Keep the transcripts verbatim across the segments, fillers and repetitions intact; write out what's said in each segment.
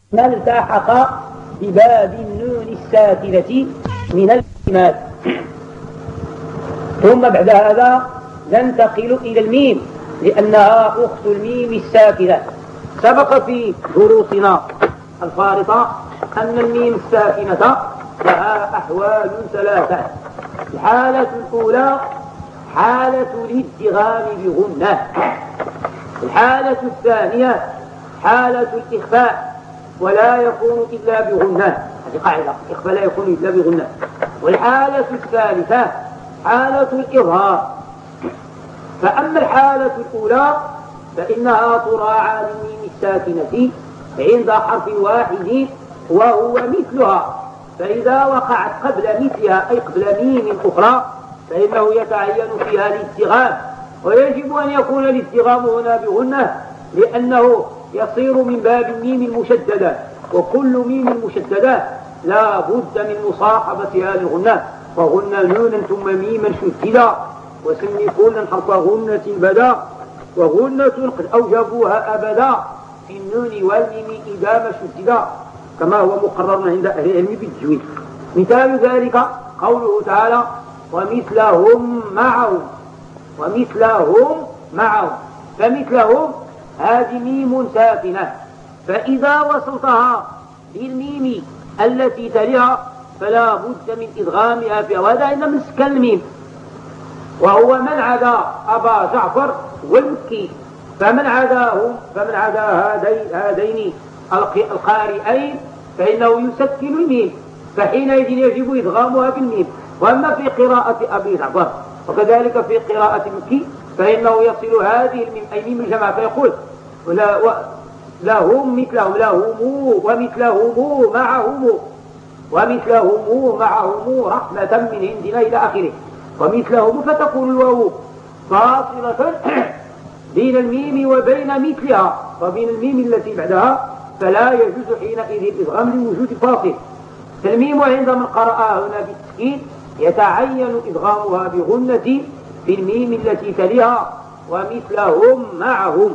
ما التحق بباب النون الساكنة من الكلمات. ثم بعد هذا ننتقل إلى الميم لأنها أخت الميم الساكنة. سبق في دروسنا الفارطة أن الميم الساكنة لها أحوال ثلاثة. الحالة الأولى حالة الادغام بغنة، الحالة الثانية حالة الإخفاء ولا يكون إلا بغنة، هذه قاعدة، الإخفاء لا يكون إلا بغنة. والحالة الثالثة حالة الإظهار. فأما الحالة الأولى فإنها تراعى للميم الساكنة عند حرف واحد وهو مثلها، فإذا وقعت قبل مثلها أي قبل ميم أخرى فإنه يتعين فيها الادغام، ويجب أن يكون الادغام هنا بغنة لأنه يصير من باب الميم المشددة، وكل ميم مشددة لا بد من مصاحبتها للغنة، وغنة نونا ثم ميما شددا، وسمي كلا حرف غنة بدا، وغنة قد أوجبوها أبدا في النون والميم إذا ما شددا، كما هو مقرر عند أهل العلم بالتجويد. مثال ذلك قوله تعالى ومثلهم معهم، ومثلهم معهم، فمثلهم هذه ميم ساكنة، فإذا وصلتها بالميم التي تليها فلا بد من إدغامها فيها، وهذا عند مسك الميم، وهو من عدا أبا جعفر والمكي، فمن عداهم فمن عدا هذين هذين القارئين فإنه يسكن الميم، فحينئذ يجب إدغامها بالميم. وأما في قراءة أبي جعفر وكذلك في قراءة المكي فإنه يصل هذه الميم أي ميم الجماعة فيقول ولا و لهم مثلهم لهم ومثلهم معهم ومثلهم معهم رحمة من عندنا إلى آخره، ومثلهم فتكون الواو فاصلة بين الميم وبين مثلها وبين الميم التي بعدها، فلا يجوز حينئذ الإدغام لوجود فاصل. فالميم عند من قرأها هنا بالتسكين يتعين إدغامها بغنة في الميم التي تليها ومثلهم معهم.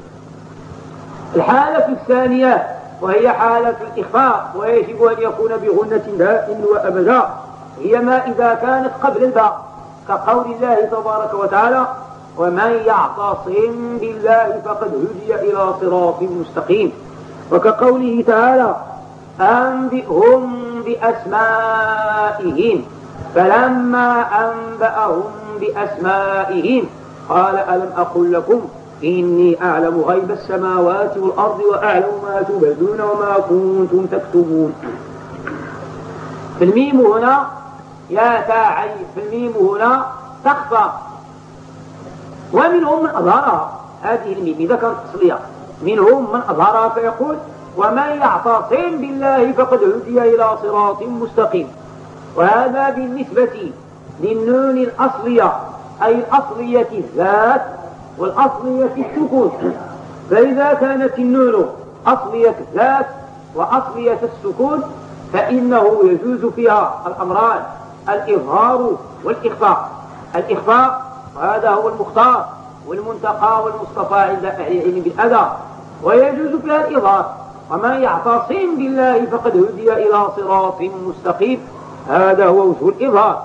الحالة الثانية وهي حالة الإخفاء، ويجب أن يكون بغنة دائما وأبدا، هي ما إذا كانت قبل الباء، كقول الله تبارك وتعالى ومن يعتصم بالله فقد هدي إلى صراط مستقيم، وكقوله تعالى أنبئهم بأسمائهم فلما أنبأهم بأسمائهم قال ألم أقل لكم إني أعلم غيب السماوات والأرض وأعلم ما تبدون وما كنتم تكتبون. في الميم هنا يتعين، في الميم هنا تخفى، ومنهم من أظهرها، هذه الميم إذا كانت أصلية منهم من أظهرها فيقول ومن يعتصم بالله فقد هدي إلى صراط مستقيم. وهذا بالنسبة للنون الأصلية أي الأصلية الذات والأصلية السكون، فإذا كانت النون أصلية الذات وأصلية السكون فإنه يجوز فيها الأمران الإظهار والإخفاء. الإخفاء وهذا هو المختار والمنتقى والمصطفى عند أهل العلم بالأداء، ويجوز فيها الإظهار ومن يعتصم بالله فقد هدي إلى صراط مستقيم، هذا هو وجه الإظهار.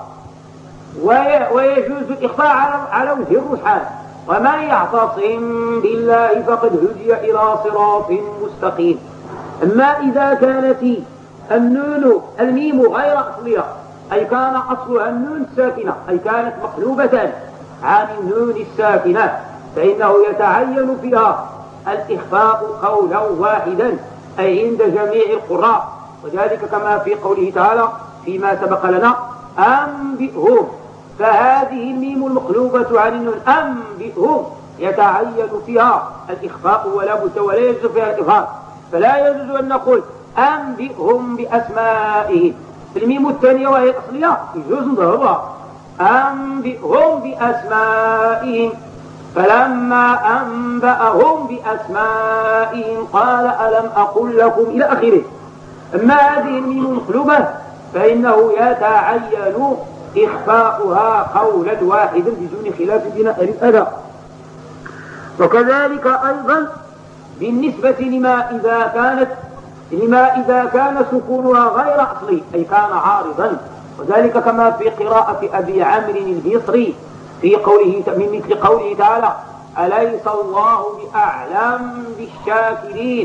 ويجوز الإخفاء على وجه الرجحان ومن يعتصم بالله فقد هدي إلى صراط مستقيم. أما إذا كانت النون الميم غير أصلية أي كان أصلها النون الساكنة أي كانت مقلوبة عن النون الساكنة فإنه يتعين فيها الإخفاء قولا واحدا أي عند جميع القراء، وذلك كما في قوله تعالى فيما سبق لنا أنبئهم، فهذه الميم المقلوبة عن النون أنبئهم يتعين فيها الإخفاء ولا بد ولا يجوز فيها الإظهار، فلا يجوز أن نقول أنبئهم بأسمائهم. في الميم الثانية وهي الأصلية يجوز نظهرها أنبئهم بأسمائهم فلما أنبأهم بأسمائهم قال ألم أقل لكم إلى آخره. أما هذه الميم المقلوبة فإنه يتعين إخفاؤها قولا واحدا بدون خلاف بين أهل الأداء. وكذلك أيضا بالنسبة لما إذا كانت لما إذا كان سكونها غير أصلي أي كان عارضا، وذلك كما في قراءة أبي عمرو البصري في قوله من مثل قوله تعالى: أليس الله بأعلم بالشاكرين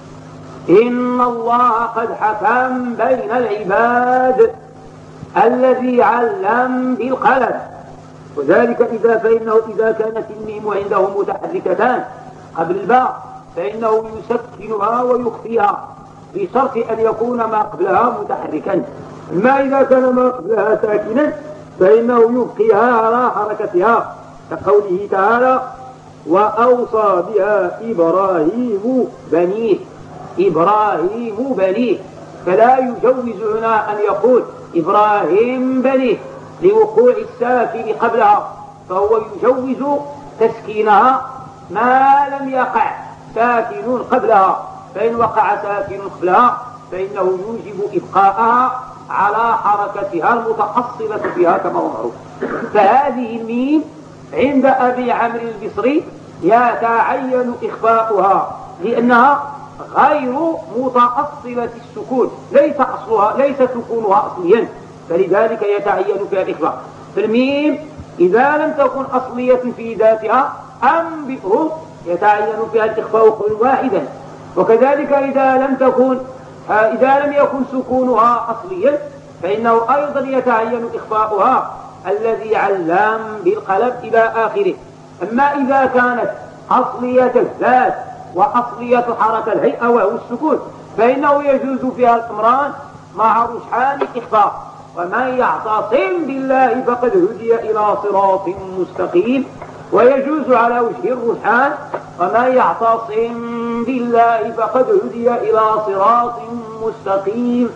إن الله قد حكم بين العباد الذي علم بالقلم. وذلك إذا فإنه إذا كانت الميم عنده متحركتان قبل الباء فإنه يسكنها ويخفيها بشرط أن يكون ما قبلها متحركا، أما إذا كان ما قبلها ساكنا فإنه يبقيها على حركتها، كقوله تعالى: وأوصى بها إبراهيم بنيه، إبراهيم بنيه، فلا يجوز هنا أن يقول إبراهيم بنيه لوقوع الساكن قبلها، فهو يجوز تسكينها ما لم يقع ساكن قبلها، فإن وقع ساكن قبلها فإنه يوجب إبقاءها على حركتها المتأصلة فيها كما هو معروف. فهذه الميم عند أبي عمرو البصري يتعين إخفاؤها لأنها غير متأصلة السكون، ليس أصلها ليس سكونها أصليا، فلذلك يتعين فيها الإخفاء. فالميم إذا لم تكن أصلية في ذاتها أنبئه يتعين فيها الإخفاء قولا واحدا، وكذلك إذا لم تكن إذا لم يكن سكونها أصليا فإنه أيضا يتعين إخفاؤها الذي علم بالقلم إلى آخره. أما إذا كانت أصلية الذات وأصلية حركة الهيئة وهو السكون فإنه يجوز فيها الأمران مع رجحان الإخفاء. ومن يعتصم بالله فقد هدي إلى صراط مستقيم، ويجوز على وجه الرجحان ومن يعتصم بالله فقد هدي إلى صراط مستقيم.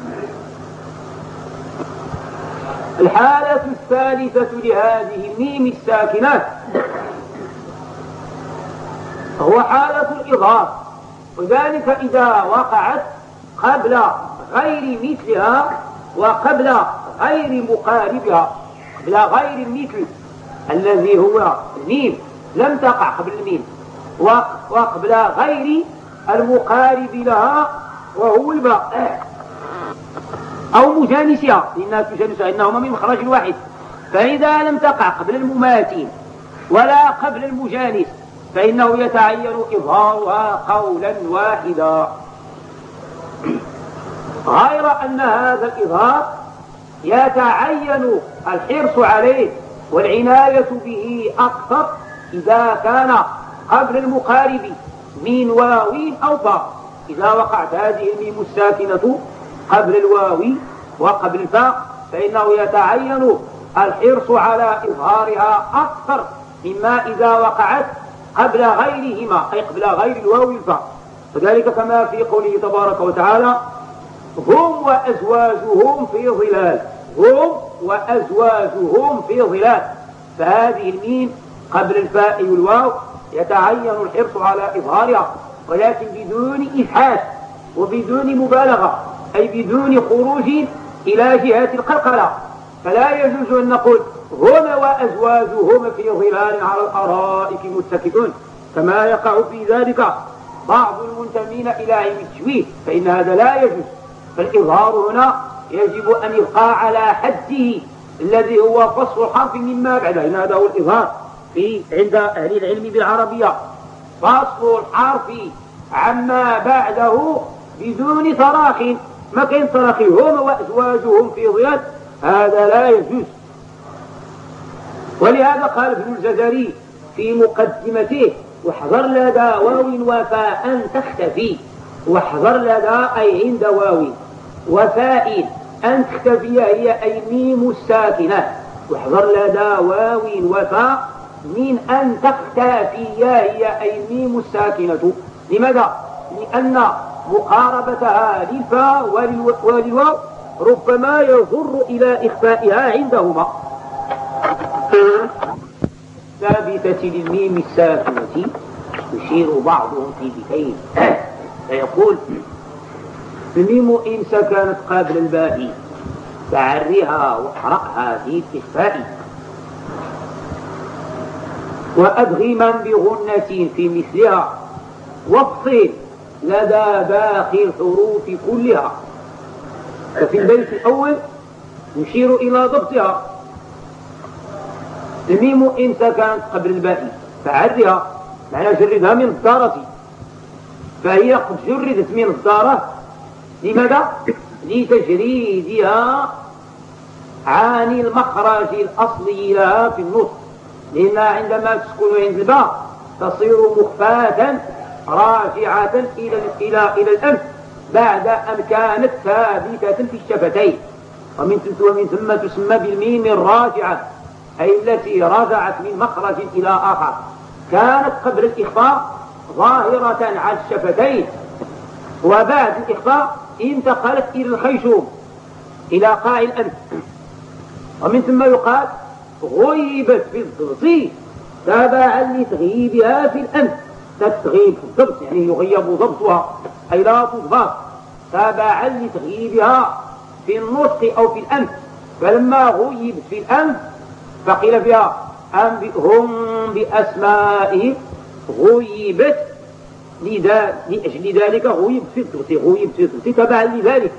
الحالة الثالثة لهذه الميم الساكنات هو حالة الإظهار، وذلك إذا وقعت قبل غير مثلها وقبل غير مقاربها. قبل غير المثل الذي هو الميم لم تقع قبل الميم، وقبل غير المقارب لها وهو الباء أو مجانسها لأنها تجانسها إنهما من مخرج واحد. فإذا لم تقع قبل المماثل ولا قبل المجانس فإنه يتعين إظهارها قولا واحدا، غير أن هذا الإظهار يتعين الحرص عليه والعناية به أكثر إذا كان قبل المقارب من واو أو باء. إذا وقعت هذه الميم الساكنة قبل الواو وقبل الباء فإنه يتعين الحرص على إظهارها أكثر مما إذا وقعت قبل غيرهما أي قبل غير الواو والباء. وذلك كما في قوله تبارك وتعالى: هم وأزواجهم في ظلال، هم وأزواجهم في ظلال. فهذه الميم قبل الفاء والواو يتعين الحرص على إظهارها، ولكن بدون إفحاش وبدون مبالغة، أي بدون خروج إلى جهة القلقلة. فلا يجوز أن نقول هم وأزواجهم في ظلال على الأرائك متكئون كما يقع في ذلك بعض المنتمين إلى علم التشويه، فإن هذا لا يجوز. فالإظهار هنا يجب أن يبقى على حده الذي هو فصل الحرف مما بعده، إن هذا هو الإظهار في عند أهل العلم بالعربية، فصل الحرف عما بعده بدون تراخ. ما كاين تراخي هم وأزواجهم في ظلال، هذا لا يجوز. ولهذا قال ابن الجزري في مقدمته: واحذر لدى واو وفاء تختفي. واحذر لدى أي عند واو وفاء أن تختفي هي أي ميم الساكنة. واحذر لدى واو وفاء من أن تختفي هي أي ميم الساكنة. لماذا؟ لأن مقاربتها للفاء وللواو ربما يضر إلى إخفائها عندهما. ثابتة للميم الساكنة يشير بعضهم في بيتين فيقول: الميم إن سكنت قبل الباء فعرها واحرقها في الإخفاء، وأدغما بغنة في مثلها، وافصل لدى باقي الحروف كلها. ففي البيت الأول نشير إلى ضبطها. الميم إن سكنت قبل الباء فعرها، معنى جردها من الضارة، فهي قد جردت من الضارة. لماذا؟ لتجريدها عن المخرج الأصلي لها في النطق، لأنها عندما تسكن عند الباء تصير مخفاة راجعة إلى إلى إلى الأنف بعد أن كانت ثابتة في الشفتين، ومن ومن ثم تسمى بالميم الراجعة، أي التي رجعت من مخرج إلى آخر، كانت قبل الإخفاء ظاهرة على الشفتين، وبعد الإخفاء انتقلت إلى الخيشوم إلى قاع الأنف، ومن ثم يقال غيبت في الضبط تبعا لتغييبها في الأنف. تغيب في الضبط يعني يغيب ضبطها، أي لا تضبط، تبعا لتغييبها في النطق أو في الأنف. فلما غيبت في الأنف فقيل فيها أنبئهم بأسمائهم، غيبت لأجل ذلك غيبت في الضبط، غيبت في الضبط تبعا لذلك.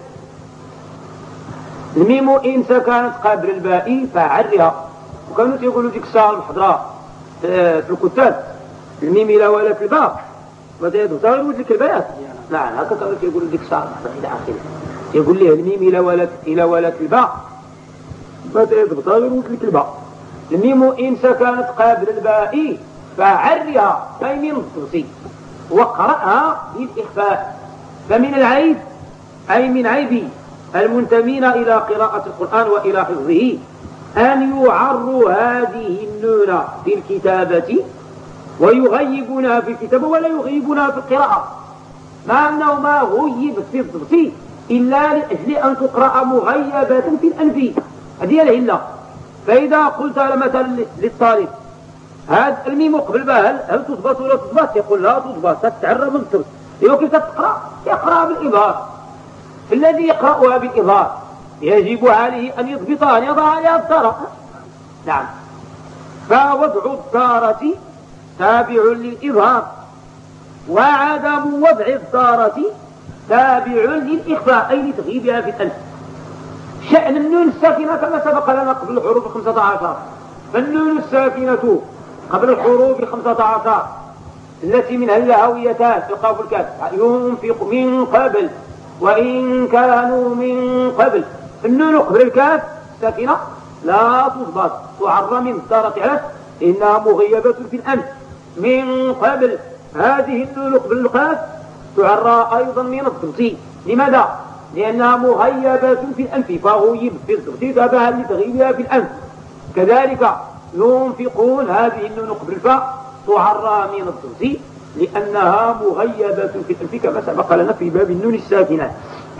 الميم إن سكنت قبل الباء فعرها، وكانوا يقولوا ديك الساعة المحضرة في الكتاب الميم إلى ولا في الباء ماذا يدوزها يقول لك البيات. نعم هكذا كانوا يقولوا ديك الساعة المحضرة إلى آخره، يقول لي الميم إلى ولا إلى ولا في الباء ماذا يدوزها يقول لك الباء. الميم إن سكنت قبل الباء فعرها، أي من الضبط، وقرأها بالإخفاء. فمن العيب أي من عيب المنتمين إلى قراءة القرآن وإلى حفظه أن يعروا هذه النون في الكتابة ويغيبونها في الكتابة ولا يغيبونها في القراءة، مع أنه ما غيبت في الضبط إلا لأجل أن تقرأ مغيبة في الأنف. هذه العلة. فإذا قلت مثلا للطالب هذا الميم قبل بها هل, هل تضبط ولا تضبط؟ يقول لا تضبط، تتعرى من الضبط. يقول كيف تقرأ؟ يقرأ بالإظهار. الذي يقرأها بالإظهار يجب عليه أن يضبطها، أن يضع عليها الضارة. نعم. فوضع الضارة تابع للإظهار، وعدم وضع الضارة تابع للإخفاء، أي لتغييبها في الأنف. شأن النون الساكنة كما سبق لنا قبل الحروف الخمسة عشر، فالنون الساكنة قبل الحروف الخمسة عشر التي منها الهاويتان القاف والكاف ينفق من قبل وإن كانوا من قبل. النون قبل الكاف ساكنة لا تضبط، تعرى من الضارة على إنها مغيبة في الأنف. من قبل هذه النون قبل القاف تعرى أيضا من الضبط. لماذا؟ لأنها مغيبة في الأنف، فغيب في الضبط تبعا لتغييبها في الأنف. كذلك ينفقون هذه النون قبل الفاء تعرى من الضبط لأنها مغيبة في الأنف كما سبق لنا في باب النون الساكنة.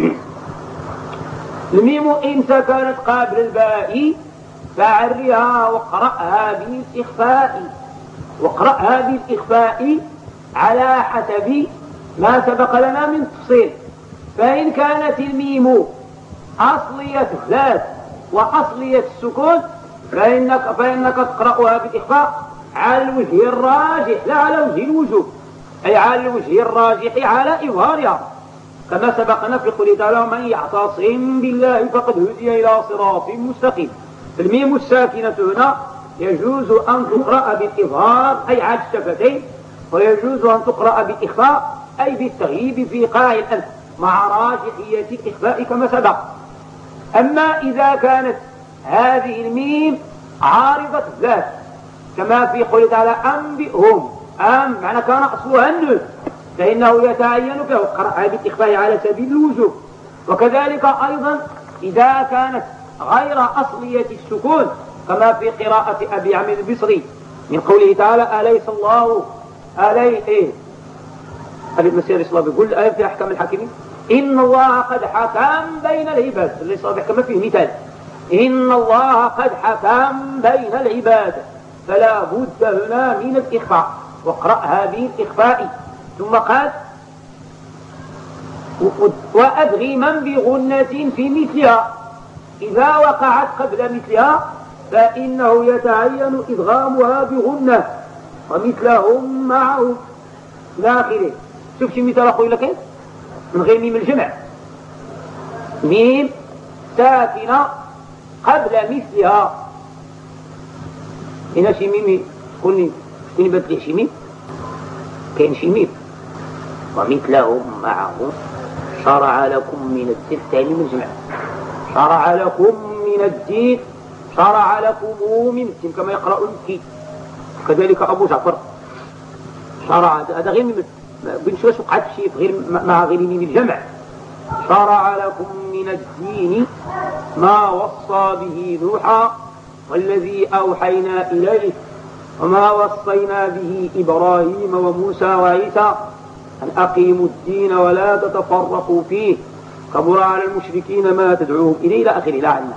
الميم إن سكنت قبل الباء فعرها واقرأها بالإخفاء، واقرأها بالإخفاء على حسب ما سبق لنا من تفصيل. فإن كانت الميم أصلية الذات وأصلية السكون فإنك, فإنك تقرأها بالإخفاء على الوجه الراجح لا على وجه الوجوب، أي على الوجه الراجح على إظهارها، كما سبقنا في قوله تعالى من يعتصم بالله فقد هدي إلى صراط مستقيم. الميم الساكنة هنا يجوز أن تقرأ بالإظهار أي على الشفتين، ويجوز أن تقرأ بالإخفاء أي بالتغييب في قاع الأنف مع راجحية الإخفاء كما سبق. أما إذا كانت هذه الميم عارضة الذات كما في قوله تعالى أنبئهم، أم معنى كان أصلها النون فإنه يتعين به قرأها بالإخفاء على سبيل الوجوب. وكذلك أيضا إذا كانت غير أصلية السكون كما في قراءة أبي عمرو البصري من قوله تعالى أليس الله ألي إيه أبي المسير الإسلام يقول الآية في أحكام الحاكمين إن الله قد حكم بين العباد، ليس كما فيه مثال إن الله قد حكم بين العباد، فلا بد هنا من الإخفاء، واقرأها بالإخفاء. ثم قال وأدغما بغنة في مثلها، إذا وقعت قبل مثلها فإنه يتعين إدغامها بغنة ومثلهم معه إلى آخره. شوف شي مثال أخوي لك من غير ميم الجمع، ميم ساكنة قبل مثلها. هنا شي ميم شكون شكون يبدل شي ميم؟ كاين شي ميم. ومثلهم معه شرع لكم من الدين، ثاني من الجمع، شرع لكم من الدين، شرع لكم من الدين كما يقرأ المكي، كذلك أبو جعفر شرع. هذا غير ميم، بنشوف واش وقعت شي غير مع غير ميم الجمع. شرع لكم من الدين ما وصى به نوحا والذي أوحينا إليه وما وصينا به إبراهيم وموسى وعيسى أن أقيموا الدين ولا تتفرقوا فيه كبر على المشركين ما تدعوهم إليه إلى آخره لا علم.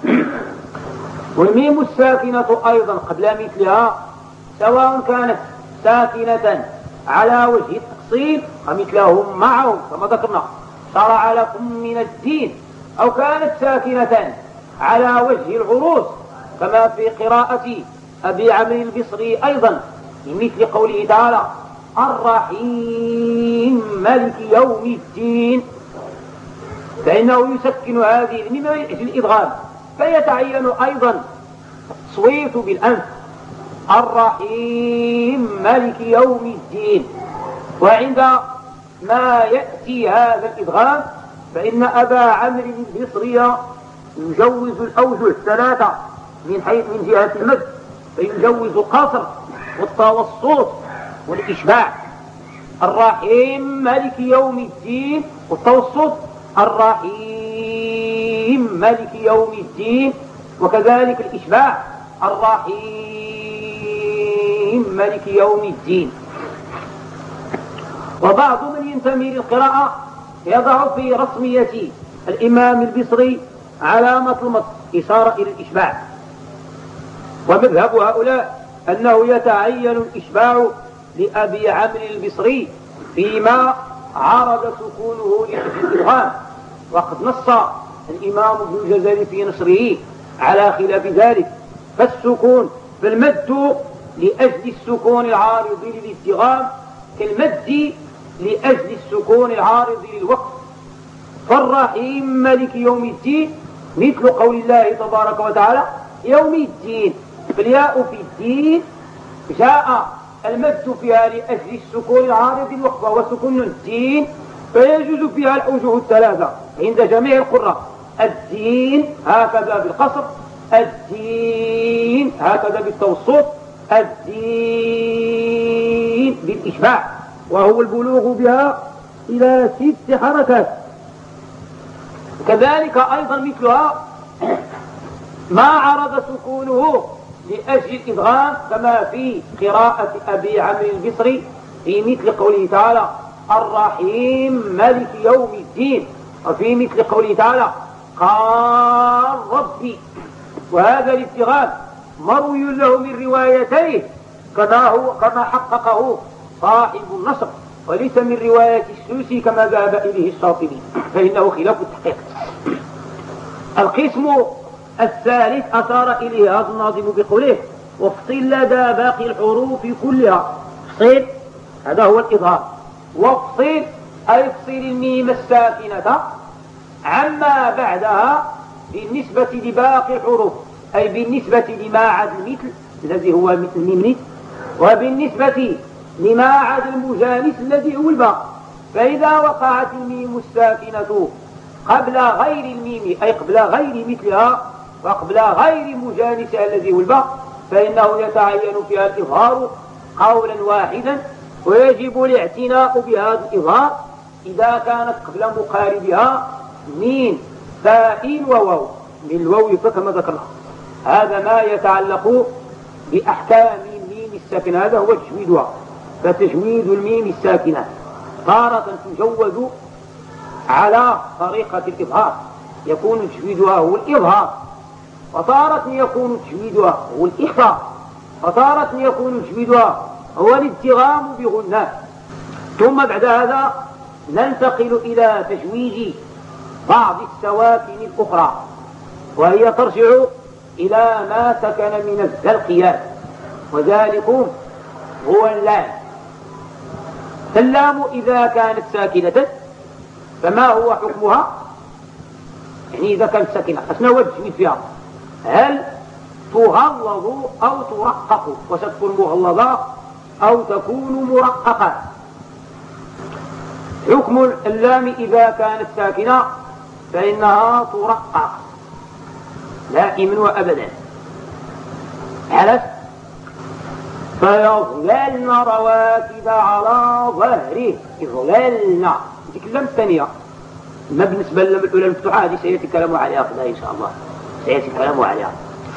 والميم الساكنة أيضا قبل مثلها سواء كانت ساكنة على وجه التقصير فمثلهم معهم كما ذكرنا شرع لكم من الدين، أو كانت ساكنة على وجه العروض كما في قراءة أبي عمرو البصري أيضا بمثل قوله تعالى الرحيم مالك يوم الدين، فإنه يسكن هذه الميم من أجل الإدغام، فيتعين أيضا التصويت بالأنف الرحيم مالك يوم الدين. وعند ما يأتي هذا الإدغام فإن أبا عمرو البصري يجوز الأوجه الثلاثة من حيث من جهة المد، فيجوز القصر والتوسط والإشباع. الرحيم مالك يوم الدين والتوسط الرحيم مالك يوم الدين، وكذلك الإشباع الرحيم مالك يوم الدين. وبعض من ينتمي للقراءة يضع في رسمية الإمام البصري علامة المط إشارة إلى الإشباع، ومذهب هؤلاء أنه يتعين الإشباع لأبي عمرو البصري فيما عرض سكونه للإدغام، وقد نص الإمام ابن الجزري في نصره على خلاف ذلك، فالسكون فالمد لأجل السكون العارض للادغام كالمد لأجل السكون العارض للوقف. فالرحيم مالك يوم الدين مثل قول الله تبارك وتعالى يوم الدين، فالياء في الدين جاء المد فيها لأجل السكون العارض للوقف وهو سكون الدين، فيجوز فيها الأوجه الثلاثة عند جميع القراء، الدين هكذا بالقصر، الدين هكذا بالتوسط، الدين بالإشباع، وهو البلوغ بها إلى ست حركات. كذلك أيضا مثلها ما عرض سكونه لأجل الإدغام كما في قراءة أبي عمرو البصري في مثل قوله تعالى الرحيم مالك يوم الدين، وفي مثل قوله تعالى قال ربي. وهذا الادغام مروي له من روايتيه كما هو كما حققه صاحب النصر، وليس من رواية السوسي كما ذهب إليه الشاطبي، فإنه خلاف التحقيق. القسم الثالث أشار إليه هذا الناظم بقوله وافصل لدى باقي الحروف كلها. افصل هذا هو الإظهار، وافصل أي افصل الميم الساكنة عما بعدها بالنسبة لباقي الحروف، أي بالنسبة لما عدا المثل الذي هو مثل الميم، وبالنسبة لما عدا المجانس الذي هو الباء. فإذا وقعت الميم الساكنة قبل غير الميم أي قبل غير مثلها وقبل غير مجانسها الذي هو الباء فإنه يتعين فيها الإظهار قولا واحدا، ويجب الاعتناء بهذا الإظهار إذا كانت قبل مقاربها ميم باء وواو من الواو فكما ذكرنا. هذا ما يتعلق بأحكام الميم الساكنة، هذا هو تجويدها. فتجويد الميم الساكنة تارة تجوز على طريقة الإظهار، يكون تجويدها هو الإظهار، وتارة يكون تجويدها هو الإخفاء، وتارة يكون تجويدها هو الادغام بغنات. ثم بعد هذا ننتقل إلى تجويد بعض السواكن الأخرى، وهي ترجع إلى ما سكن من الزلقيات، وذلك هو اللام. اللام إذا كانت ساكنة فما هو حكمها؟ يعني إذا كانت ساكنة أشنا هو التجويد فيها؟ هل تغلظ أو ترقق؟ وستكون مغلظة أو تكون مرققة؟ حكم اللام إذا كانت ساكنة فإنها ترقق دائما وأبدا. علاش؟ فيظللن رواكد على ظهره. يظللن ديك اللام الثانية. ما بالنسبة للام الأولى المفتوحة هذه سيأتي كلام عليها غدا إن شاء الله، سيأتي كلام عليها.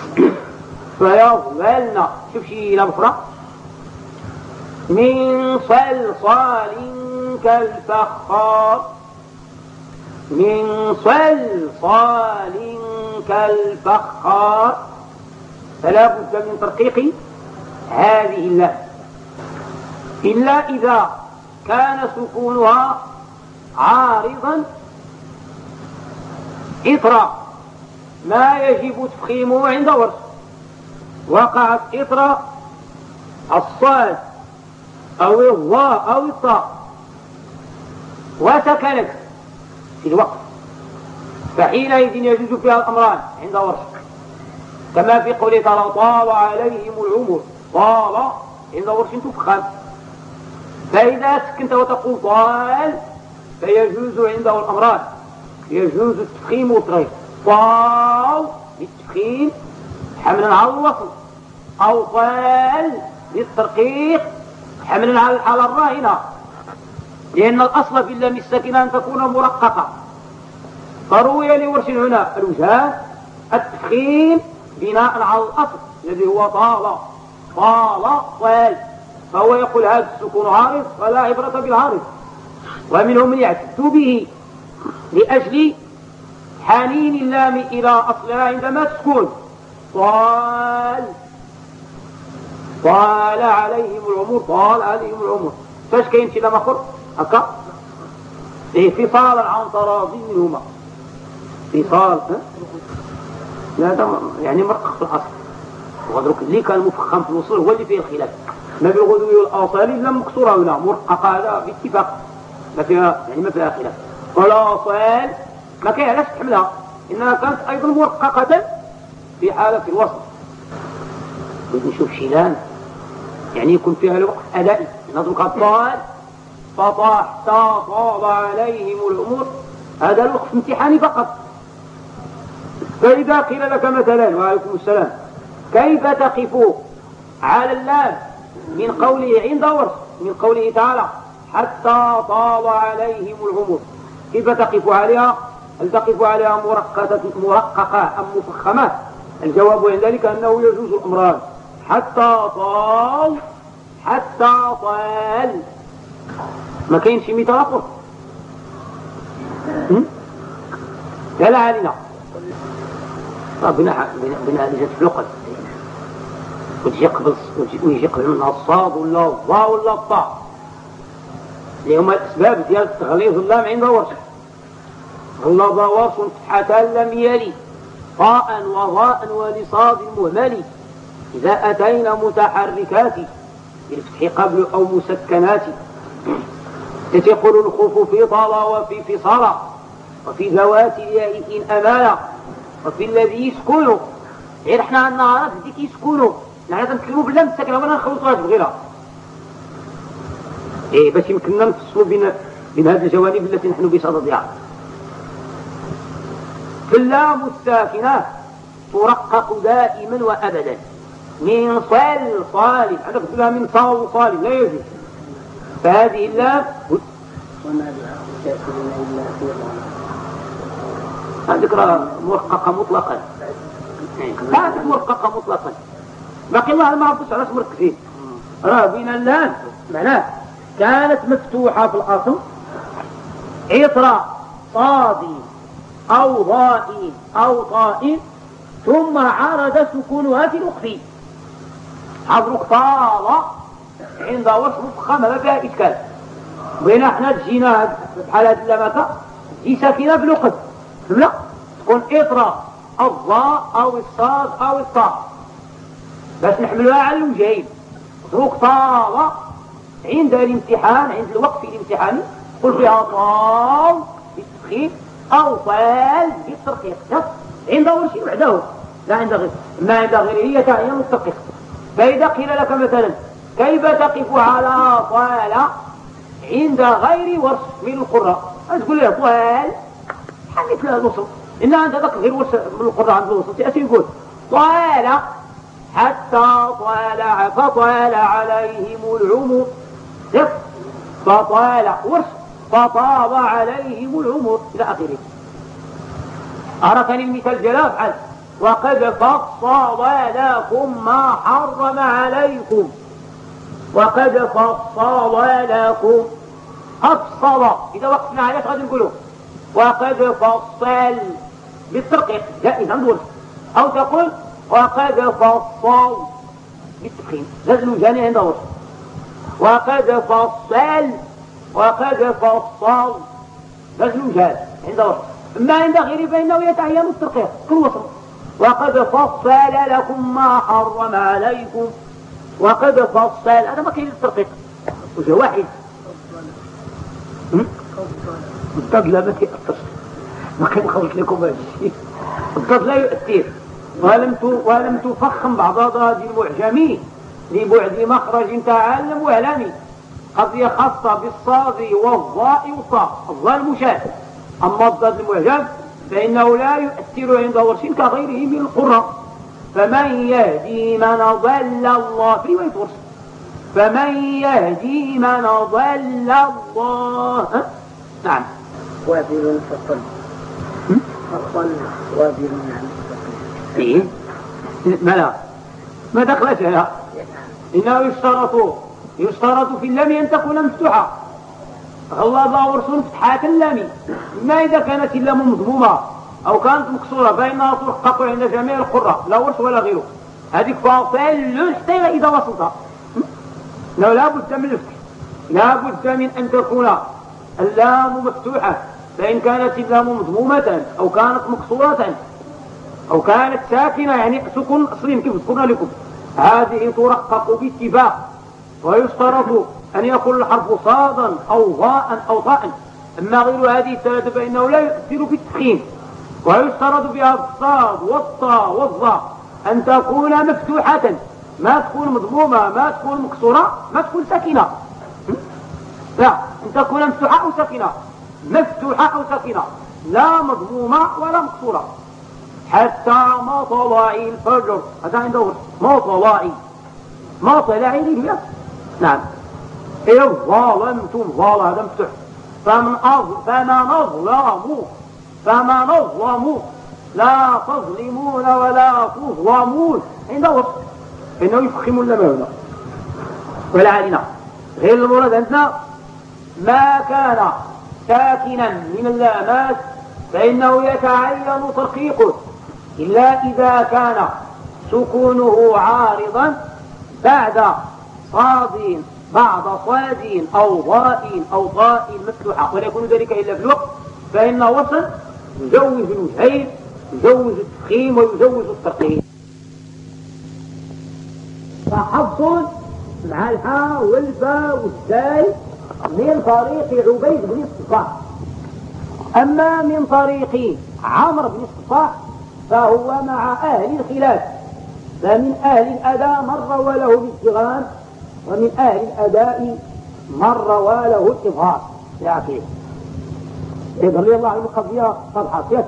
فيظللن. شوف شي لام أخرى. من صلصال كالفخار. من صلصال كالفخار. فلا بد من ترقيق هذه اللام إلا إذا كان سكونها عارضا إثر ما يجب تفخيمه عند ورش. وقعت إثر الصاد أو الضاء أو الطاء وسكنت في الوقت، فحينئذ يجوز فيها الأمران عند ورش، كما في قوله تعالى طال عليهم العمر. طال عند ورش تفخم، فإذا سكنت وتقول طال فيجوز عنده الأمران، يجوز التفخيم والتغيير. طال للتفخيم حملا على الوصل، أو طال للترقيق حملا على الحالة الراهنة، لأن الأصل في اللام الساكنة أن تكون مرققة. فروي لورش هنا الوجهان التفخيم بناء على الأصل الذي هو طال طال طال، فهو يقول هذا السكون عارض فلا عبرة بالعارض. ومنهم من يعتد به لأجل حنين اللام إلى أصلها عندما تسكن. طال طال عليهم العمر. طال عليهم العمر. فاش كاين شي لام اخر هكا إيه فصالا عن تراضي منهما. فصال لا يعني مرقق في الأصل، وغدرك اللي كان مفخم في الوصول هو اللي فيه الخلاف. ما بالغدو والآصالي لم مكسورة هنا مرققة هذا باتفاق، ما فيها يعني ما فيها خلاف. والآصال ما كاين علاش تحملها، إنها كانت أيضا مرققة في حالة الوصل. بغيت نشوف شي لام يعني يكون فيها الوقت أدائي. نضرب الطال فطاح طال عليهم الأمور، هذا الوقت امتحاني فقط. فإذا قيل لك مثلا وعليكم السلام كيف تقف على اللام من قوله عند ورش من قوله تعالى حتى طال عليهم العمر، كيف تقف عليها؟ هل تقف عليها مرققة مرققة أم مفخمة؟ الجواب عند ذلك أنه يجوز الأمران، حتى طال حتى طال. ما كاينش مثال آخر. لا علينا بنا بنا لجت في الوقت وتجي قبل ويجي قبل منها الصاد ولا الضاء ولا الطاء، اللي هما الأسباب ديال تغليظ اللام عند ورش. غلظ ورش فتحتان لم يلي طاء وضاء ولصاد مهمل، إذا أتينا متحركات بالفتح قبل أو مسكنات. تقول الخوف في طلا وفي فصالا وفي ذوات الياء إن أمانا وفي الذي يسكنوا. غير احنا عندنا عرف ديك يسكنوا، نحن نتكلموا بالله مستكنة ولا نخلطوها بغيرها. إيه باش يمكننا نفصلوا بين بين هذه الجوانب التي نحن بصددها. فاللام الساكنة ترقق دائما وأبدا. من صل صال هذا كتبها من صال صال لا يجوز. فهذه اللام هذيك راه مرققة مطلقا، هذيك مرققة مطلقا. باقي الله ما عرفتش علاش مركزين. راه بين اللام معناه كانت مفتوحة في الأصل عطر صادي أو ضاء أو طاء ثم عرض سكونها في الوقف. حضرك طال عند وصف مفخمة ما فيها إشكال. بين احنا تجينا بحال هاد اللمسة تجي ساكنة في الوقت لا تكون إطرا الضاء أو الصاد أو الطاء باش نحملوها على الوجهين. حضرك طال عند الامتحان، عند الوقف الامتحاني قل فيها طال بالتفخيم أو طال بالترقيق عند ورش وحده، لا عند غير، ما عند غيره هي تعين الترقيق. فإذا قيل لك مثلا كيف تقف على طال عند غير ورش من القراء، تقول له طال حلت لها الوصل، إن عند ذاك غير ورش من القراء عند الوصل تأتي يقول طال حتى طال فطال عليهم العمر، فطال ورش فطاب عليهم العمر إلى آخره. أركني المثال جلاف افعل وقد فصل لكم ما حرم عليكم، وقد فصل لكم أفصل، إذا وقفنا عليه غادي نقولوا وقد فصل بالترقيق جائز عند ورش، أو تقول وقد فصل بالتفخيم لازم جاني عند ورش، وقد فصل وقد فصل لازم جاني عند ورش. أما عند غيره فإنه يتعين الترقيق كل وصل، وقد فصل لكم ما حرم عليكم، وقد فصل هذا ما كاين الترقيق وجه واحد. الضاد لا ما كيأثرش، ما كنخلط لكم هذا الشيء، الضاد لا يؤثر، ولم ولم تفخم بعض ضاد المعجمين لبعد مخرج تعلم وإعلامي، قضية خاصة بالصاد والظاء والطاء، الظاء المشاة. أما الضاد المعجم فإنه لا يؤثر عند ورش كغيره من القراء. فمن يهدي من ضل الله في رواية ورش، فمن يهدي من ضل الله. نعم. وابل فصل فصل وابل نعم إيه؟ ما لا ما دخلت هنا، إنه يشترط يشترط في اللام أن تكون مفتوحة، غلظ ورش فتحات اللام، ما إذا كانت اللام مضمومة أو كانت مكسورة فإنها تحقق عند جميع القراء لا ورش ولا غيره. هذيك فاصل حتى إذا وصلت لا لا بد من الفتح، لا بد من أن تكون اللام مفتوحة، فإن كانت اللام مضمومة أو كانت مكسورة أو كانت ساكنة يعني سكون أصلي كيف ذكرنا لكم، هذه ترقق باتفاق. ويشترط أن يكون الحرف صادا أو ضاء أو ضاء، أما غير هذه الثلاثة فإنه لا يؤثر في التفخيم. ويشترط فيها الصاد والطاء والظاء أن تكون مفتوحة، ما تكون مضمومة، ما تكون مكسورة، ما تكون ساكنة، لا أن تكون مفتوحة أو ساكنة، مفتوحة أو ساكنة، لا مضمومة ولا مكسورة. حتى مطلع الفجر، هذا عنده مطلع مطلع الفجر. نعم. إذ ظلمتم ظل هذا مفتوح، فمن فمن أظلم فمن أظلم لا تظلمون ولا تظلمون عند وصف، إنه يفخمون لما هنا ولا علينا. غير المراد عندنا ما كان ساكنا من اللامات فإنه يتعين ترقيقه، إلا إذا كان سكونه عارضا بعد صاد بعد صاد أو ضاء أو ضاء مفتوحة، ولا يكون ذلك إلا في الوقت، فإن وصل يجوز الوجهين، يجوز التفخيم ويجوز الترقيق. فحفص مع الحاء والباء والدال من طريق عبيد بن الصفاح. أما من طريق عمرو بن الصفاح فهو مع أهل الخلاف، فمن أهل الأداء من روى له بالادغام، ومن أهل الأداء من روى له الإظهار إلى آخره. يظهر لي الله عنه قضية صرحة يس.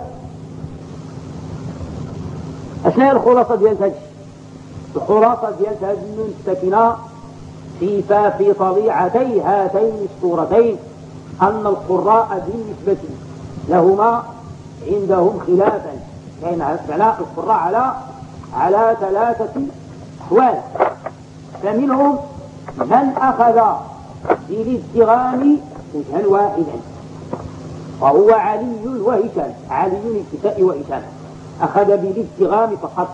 أثناء الخلاصة ديال هذا الخلاصة ديال هذه النون الساكنة في في طبيعتي هاتين السورتين أن القراء بالنسبة لهما عندهم خلافا، كان بناء القراء على على ثلاثة أحوال. فمنهم من أخذ بالادغام وجها واحدا وهو علي وهشام، علي الكساء وهشام أخذ بالادغام فقط،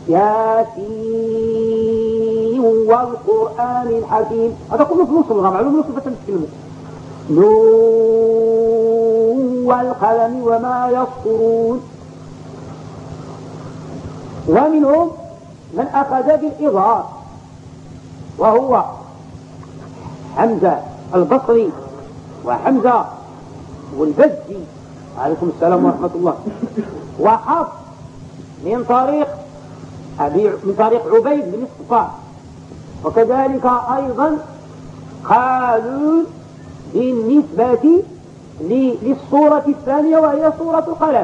ياسين والقرآن الحكيم، هذا كله في نص الغام، معلوم نص فتنسكلمه، نون والقلم وما يسطرون. ومنهم من أخذ بالإظهار وهو حمزة البصري وحمزة والبزي عليكم السلام ورحمة الله، وحفص من طريق أبي من طريق عبيد بن الصفار. وكذلك أيضا قالوا بالنسبة للصورة الثانية وهي صورة القلم،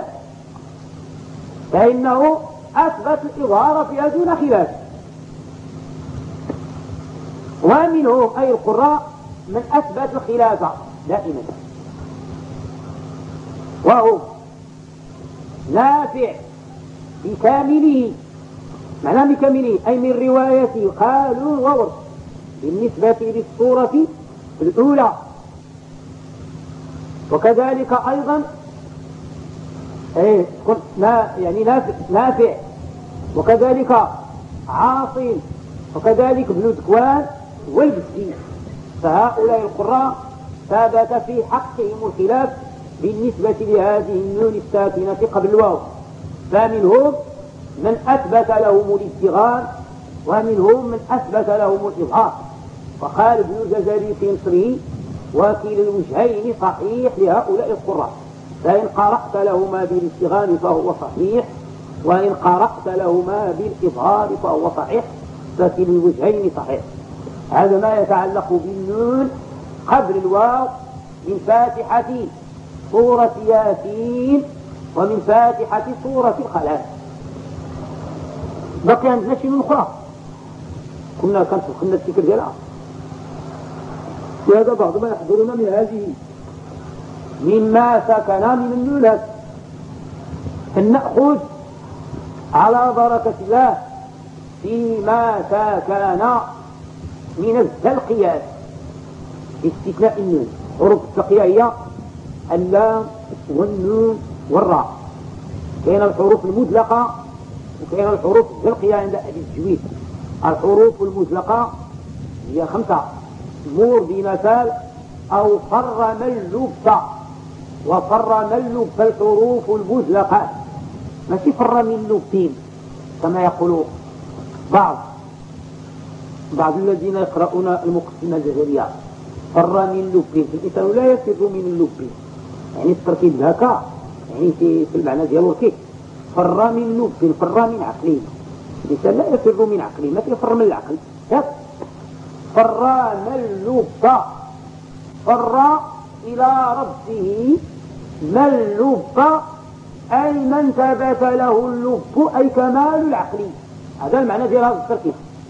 فإنه أثبت الإظهار فيها دون خلاف. ومنهم أي القراء من أثبت الخلافة دائما، وهو نافع بكامله، معناه بكامله أي من رواية قالوا وورد بالنسبة للصورة الأولى. وكذلك أيضا ايه يعني نافع, نافع وكذلك عاصم وكذلك ابن ذكوان والبزي. فهؤلاء القراء ثبت في حقهم الخلاف بالنسبة لهذه النون الساكنة قبل الواو، فمنهم من أثبت لهم الادغام ومنهم من أثبت لهم الإظهار. وقال ابن الجزري في نصره: وكلا الوجهين صحيح لهؤلاء القراء، فإن قرأت لهما بالادغام فهو صحيح، وإن قرأت لهما بالإظهار فهو صحيح، فكلا الوجهين صحيح. هذا ما يتعلق بالنون قبل الواو من فاتحة سورة ياسين ومن فاتحة سورة الخلاف. بقي عندنا شي نون أخرى كنا كانت كنا الفكر ديالها، وهذا بعض ما يحضرنا من هذه مما سكن من النونات. فلنأخذ على بركة الله فيما سكن من الزلقيات باستثناء النون. حروف التقية هي اللام والنون والراء. كاين الحروف المدلقة وكاين الحروف الزلقية عند أهل التجويد. الحروف المدلقة هي خمسة: مور بمثال أو فر من لب، وفر من لب الحروف المدلقة، ماشي فر من لبين كما يقول بعض بعض الذين يقرؤون المقسمة الجزرية. فر من لبين، الإنسان لا يفر من اللبين، يعني التركيب هكا يعني في المعنى ديالو ركيك. فر من لب، فر من عقلين، الإنسان لا يفر من عقلين، ما يفر من العقل. فر من لب، فر إلى ربه من لب أي من ثبت له اللب أي كمال العقل. هذا المعنى ديال هذا التركيب.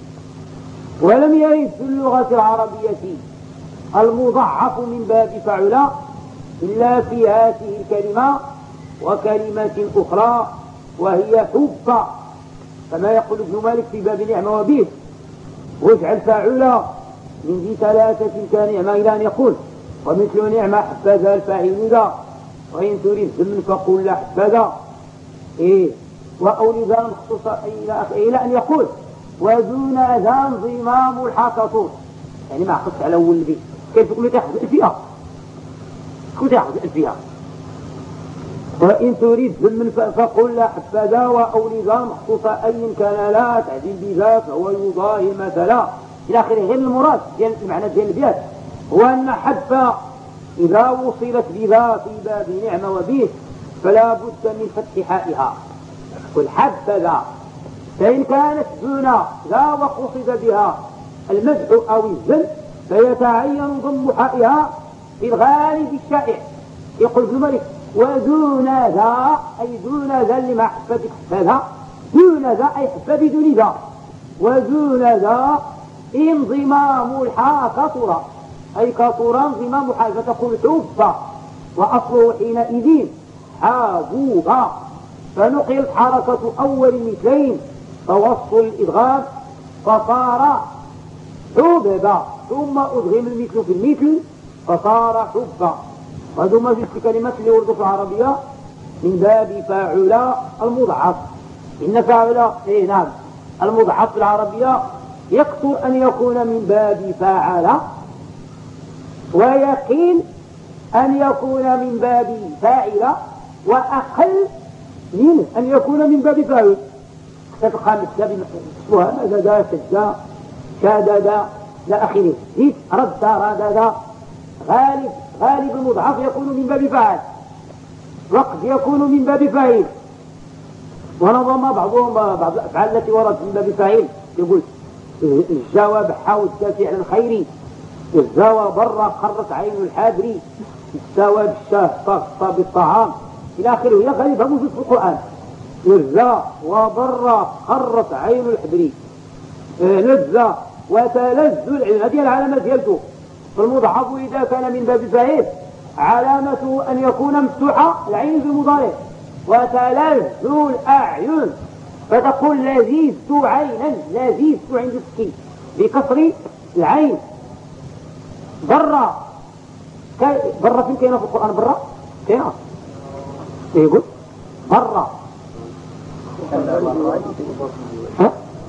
ولم يرد في اللغة العربية المضعف من باب فعل إلا في هذه الكلمة وكلمة أخرى وهي حب، كما يقول ابن مالك في باب نعمة وبيت: واجعل فاعل من ذي ثلاثة كنعمة إلى أن يقول ومثل نعمة حبذا الفاعل ذا، وإن تريد زمن فقل لا حبذا إيه وأولذا مخصوصة إلى أن يقول ودون ذا انضمام الحاكطون، يعني ما حقص على أول البيت. كيف يكون يحفظ الفئة كنت يحفظ الفئة. وإن تريد زمن فقل لا حبذا وأولذا مخصوصة أي كان لا تعديل بذا فهو يضاهي مثلا إلى آخره. غير المراد ديال المعنى ديال البيت هو أن حب إذا وصلت بذا في باب نعمة وبيت فلا بد من فتح حائها والحبذا، فإن كانت دون ذا وقصد بها المدح أو الذم فيتعين ضم حائها في الغالب الشائع. يقول ابن مالك: ودون ذا أي دون ذا اللي ما حبتك حبذا، دون ذا أي حب بدون ذا، ودون ذا انضمام الحا كثر أي كثر انضمام حا، فتقول حب وأصله حينئذ حابوبا، فنقلت حركة أول مثلين توصل الإدغام فصار حببا، ثم أدغم المثل في المثل فصار حبا. وهذا ما في كلمات اللي وردوا في العربية من باب فاعل المضعف. إن فاعل إيه نعم المضعف في العربية يكثر أن يكون من باب فاعل، ويقل أن يكون من باب فاعل، وأقل من أن يكون من باب فاعل. تتقام السبب اسمها مدد شد شادد إلى آخره. زيد رد ردد. غالب غالب المضعف يكون من باب فاعل، وقد يكون من باب فاعل. ونظم بعضهم بعض الأفعال التي وردت من باب فاعل، يقول الجواب حاول فعل الخير، الزوى بر قرت عين الحابري، استوى بالشاه طاف بالطعام إلى آخره. هي غالبها موجود في القرآن. لذة وبر قرت عين الحبري، لذة وتلذ العين، هذه العلامة ديالته. فالمضعف إذا كان من باب فاعل علامته أن يكون مفتوحة العين في المضارع، وتلذ الأعين، فتقول لذيذت عينا، لذيذت عند السكين بكسر العين. برا كي... برا فين كاينه في القرآن؟ برا كاينه ايه يقول برا ها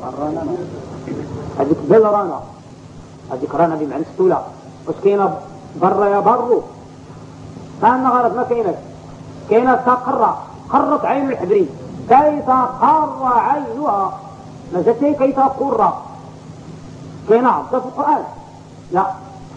هذيك بل رانا، هذيك رانا بمعنى السولة. واش كاينه برا يا برو؟ فأنا غلط ما كاينه. كاينه تقرى قرت عين الحبري، كي تقر عينها، ما جاتني كي تقر. كاينه عبده في القرآن؟ لا.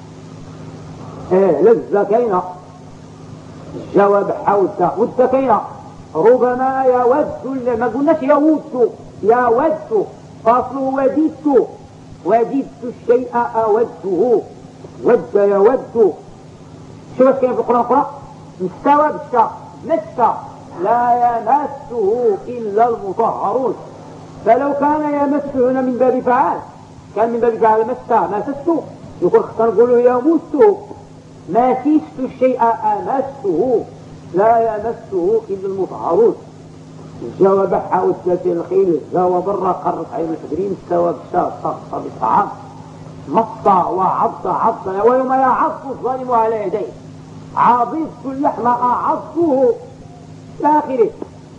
ايه لذة كاينه، الجواب حاول ود كاينه. ربما يود، ما قلناش يود، يود فاصله وددت، وددت الشيء أوده، ود يود. شو باش كاين في القرآن الأخرى؟ مستوى بالشاء، مس لا يمسه إلا المطهرون. فلو كان يمسه هنا من باب فعال، كان من باب فعال مس مسسته، يقول خصنا نقولوا يمسه، مسست الشيء أمسه، لا يمسه إلا المطهرون. الجواب حاول ثلاثين الخيل، الزاوى برا قرت عين الحجرين، استوى بالشاء صفص بالطعام، مص وعض عض، ويوم يعض الظالم على يديه، عضبت اللحم أعضه إلى آخره.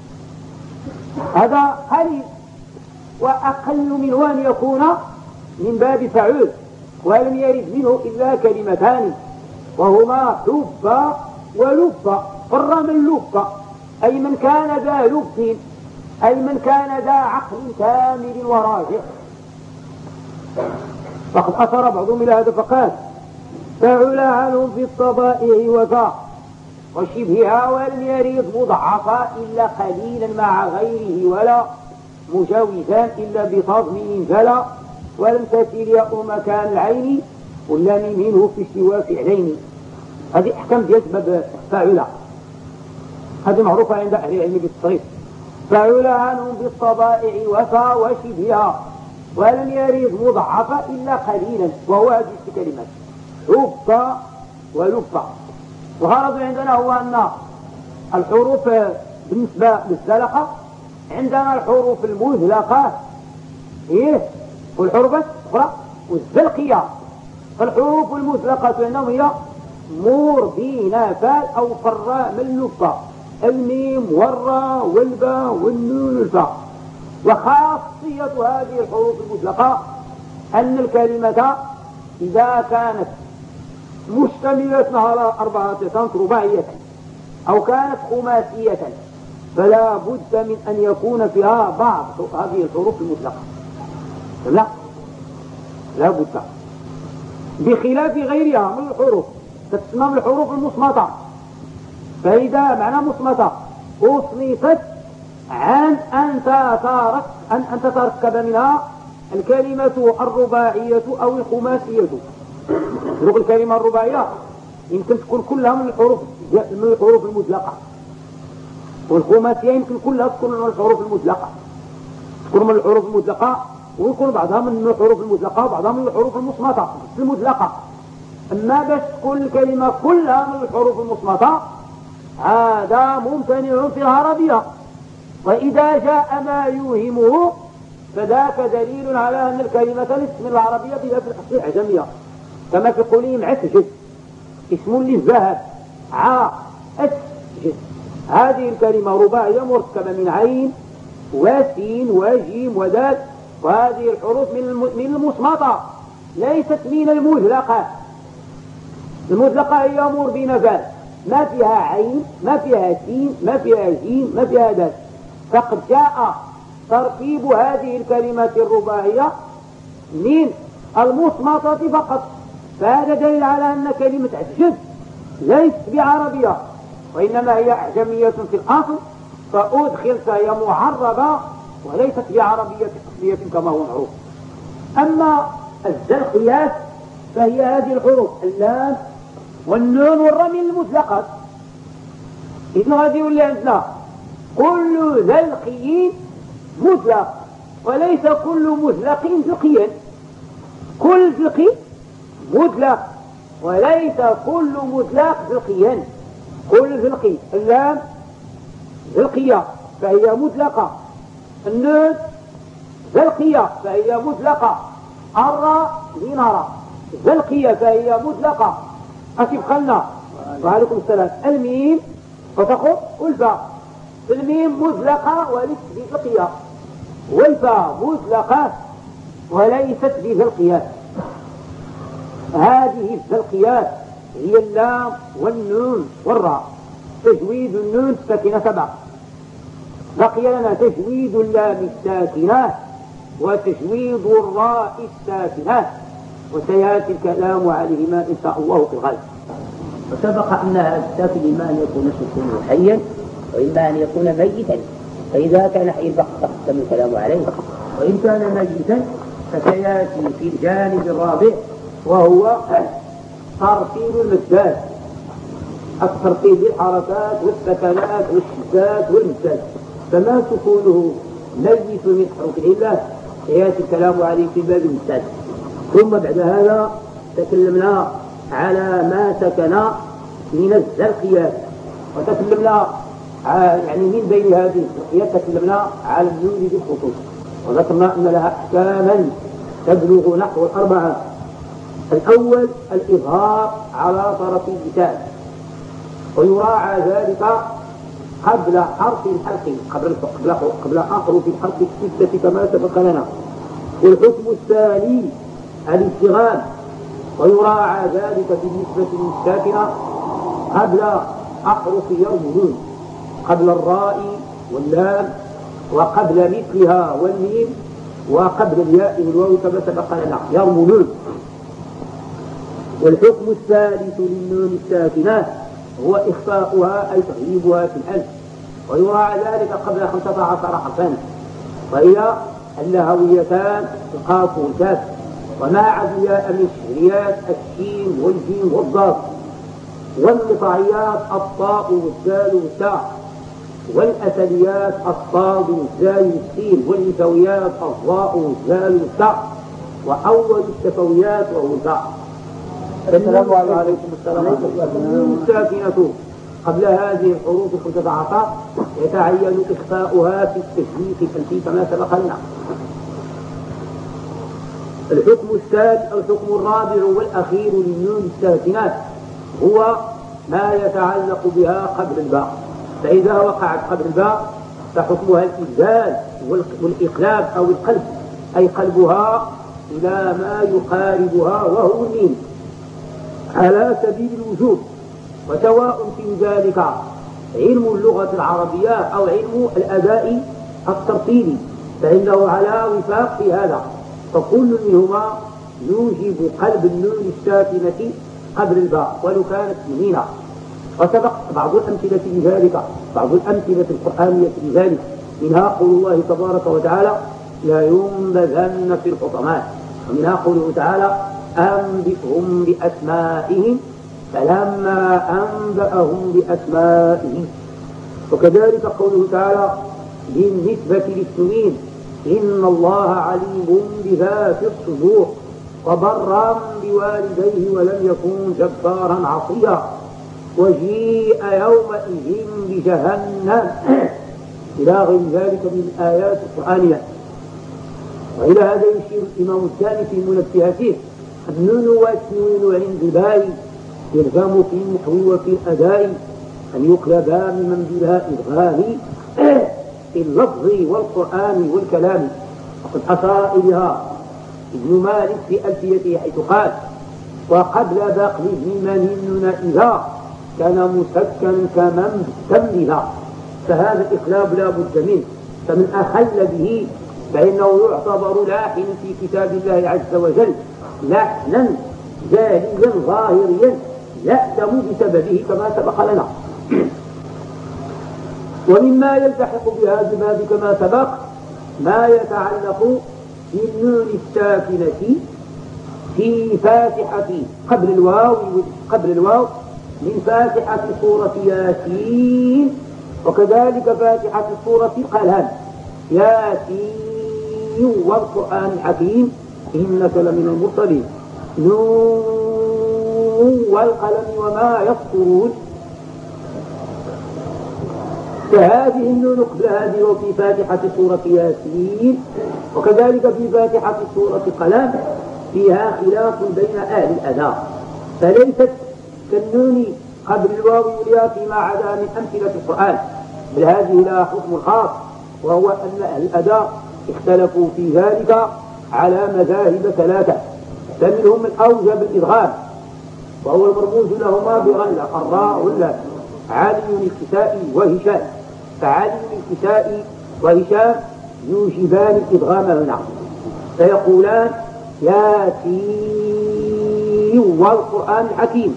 هذا قليل، وأقل منه أن يكون من باب فعول، ولم يرد منه إلا كلمتان، وهما لب ولب. فر من لب أي من كان ذا لب، أي من كان ذا عقل كامل وراجع. فقد أثر بعضهم إلى هذا فقال فعل عنهم في الطبائع وذا وشبهها، ولم يرد مضعفا إلا قليلا مع غيره، ولا مجاوزا إلا بتضمين فلا، ولم تسل ياء مكان العين واللام منه في استواء فعلين. هذه أحكام ديال سبب فاعل، هذه معروفة عند أهل العلم بالتصريف. فعل عنهم بالطبائع وفا وشبهها، ولم يرد مضعفا إلا قليلا، وهو هذه الكلمات حب ولب. الغرض عندنا هو أن الحروف بالنسبة للزلقة، عندنا الحروف المزلقة إيه والحروف الأخرى والزلقية. فالحروف المزلقة عندهم هي مور بين فال أو فراء من لبة، الميم والراء والباء والنون والفاء. وخاصية هذه الحروف المزلقة أن الكلمة إذا كانت مشتملة على أربعة صنف رباعية أو كانت خماسية فلا بد من أن يكون فيها بعض هذه الحروف المطلقة، لا لا بد، بخلاف غيرها من الحروف تسمى الحروف المصمتة. فإذا معنى مصمتة أصمتت عن أن تترك أن أن تتركب منها الكلمة الرباعية أو الخماسية. نقول الكلمة الرباعية يمكن تكون كلها من الحروف من الحروف المطلقة، والخماسية يمكن كلها تكون من الحروف المطلقة، تكون من الحروف المطلقة، ويكون بعضها من الحروف المطلقة وبعضها من الحروف المصمتة المطلقة. أما باش تكون الكلمة كلها من الحروف المصمتة هذا ممتنع في العربية، وإذا جاء ما يوهمه فذاك دليل على أن الكلمة ليست من العربية بها في الأصل العجمية، كما في قولهم عسجد اسم للذهب، ع أسجد. هذه الكلمة رباعية مركبة من عين وسين وجيم ودال، وهذه الحروف من المصمتة ليست من المزلقة. المزلقة هي أمور بين فال، ما فيها عين ما فيها سين ما فيها جيم ما فيها دال. فقد جاء تركيب هذه الكلمات الرباعية من المصمتة فقط. فهذا دليل على أن كلمة عجز ليست بعربية، وإنما هي أعجمية في الأصل، فأدخلت هي معربة وليست بعربية أصلية كما هو معروف. أما الزلقيات فهي هذه الحروف اللام والنون والراء من المطلقات. إذن غادي يولي عندنا كل زلقي مطلق، وليس كل مطلق زلقيا. كل زلقي مطلق وليس كل مطلق زلقيا. كل زلقي اللام زلقية فهي مطلقة، النون زلقية فهي مطلقة، الراء لنرى زلقية فهي مطلقة. أكيد قلنا وعليكم السلام. الميم فتقول والفاء، الميم مطلقة وليست بزلقية، والفاء مطلقة وليست بزلقيات. هذه الزلقيات هي اللام والنون والراء. تجويد النون الساكنة سبعة، بقي لنا تجويد اللام الساكنة وتجويد الراء الساكنة، وسيأتي الكلام عليهما إن شاء الله في الغد. وسبق أن هذا الساكن إما أن يكون سكونه حيا وإما أن يكون ميتا، فإذا كان حيا فقد تقدم الكلام عليه، وإن كان ميتا فسيأتي في الجانب الرابع وهو ترتيب المدات، الترتيب بالحركات والسكنات والشدات والمدات. فما سكونه ميت من حروف العلة سيأتي الكلام عليه في باب المدات. ثم بعد هذا تكلمنا على ما سكن من الزلقيات، وتكلمنا يعني من بين هذه الزلقيات تكلمنا على النون بالخصوص، وذكرنا أن لها أحكاما تبلغ نحو الأربعة. الأول الإظهار على طرف اللسان، ويراعى ذلك قبل حرف الحلق، قبل قبل قبل أحرف الحلق الستة كما سبق لنا. والحكم الثاني الاشتغال، ويراعى ذلك بالنسبة للساكنة قبل أحرف يرملون، قبل الراء واللام وقبل مثلها والميم وقبل الياء والواو كما سبق لنا يرملون. والحكم الثالث للنون الساكنة هو إخفاؤها أي تغييبها في الألف، ويراعى ذلك قبل خمسة عشر حرفا، وهي اللهويتان القاف والكاف، وما عدا من الشهريات الشين والجيم والضاد، والقطعيات الطاء والدال والتاء، والأثريات الصاد والزال والسين، والنسويات الضاء والزال والتاء، وأول الشفويات وهو التاء. السلام عليكم. السلام عليكم. الساكنة قبل هذه الحروف الخمسة عشر يتعين إخفاؤها في التشويق الألفي كما سبق لنا. الحكم الثالث الحكم الرابع والأخير للنون الساكنات هو ما يتعلق بها قبل الباء، فإذا وقعت قبل الباء فحكمها الإزال والإقلاب أو القلب، أي قلبها إلى ما يقاربها وهو الميم على سبيل الوجوب، وسواء في ذلك علم اللغة العربية أو علم الأداء الترتيبي فإنه على وفاق في هذا، فكل منهما يوجب قلب النون الساكنة قبل الباء ولو كانت مهينة. وسبق بعض الأمثلة لذلك، بعض الأمثلة القرآنية لذلك، منها قول الله تبارك وتعالى لا ينبذن في الحطمات، ومنها قوله تعالى أنبئهم بأسمائهم فلما أنبأهم بأسمائهم. وكذلك قوله تعالى بالنسبة للسنين إن الله عليم بذات الصدور وبرا بوالديه ولم يكن جبارا عصيا وجيء يومئذ بجهنم إلى غير ذلك من الآيات القرآنية. وإلى هذا يشير الإمام الثاني في منبهاته النون والتنوين عند الباء يلزم في النحو وفي الأداء أن يقلبا ممن بلا إدغام في اللفظ والقرآن والكلام. وقد أشار إليها ابن مالك في ألفيته حيث قال وقبل بقله من النون إذا كان مسكنا كمن تملها، فهذا الإقلاب لا بد منه، فمن أخل به فإنه يعتبر لاحن في كتاب الله عز وجل لحنا جاليا ظاهريا يأتم بسببه كما سبق لنا. ومما يلتحق بهذا الباب كما سبق ما يتعلق بالنون الساكنة في فاتحة قبل الواو قبل الواو من فاتحة سورة ياسين، وكذلك فاتحة سورة قلم ياسين والقرآن الحكيم إنك لمن المرسلين، نون والقلم وما يسطرون. فهذه النون قبل هذه وفي فاتحة سورة ياسين، وكذلك في فاتحة سورة قلم فيها خلاف بين أهل الأداء، فليست كالنون قبل الواو والياء فيما عدا من أمثلة القرآن، بل هذه لها حكم خاص، وهو أن أهل الأداء اختلفوا في ذلك على مذاهب ثلاثة، فمنهم من أوجب الإدغام وهو المرموز لهما بغلة الراء واللام، علي الكسائي وهشام، فعلي الكسائي وهشام يوجبان الإدغام هنا، فيقولان ياسين والقرآن الحكيم،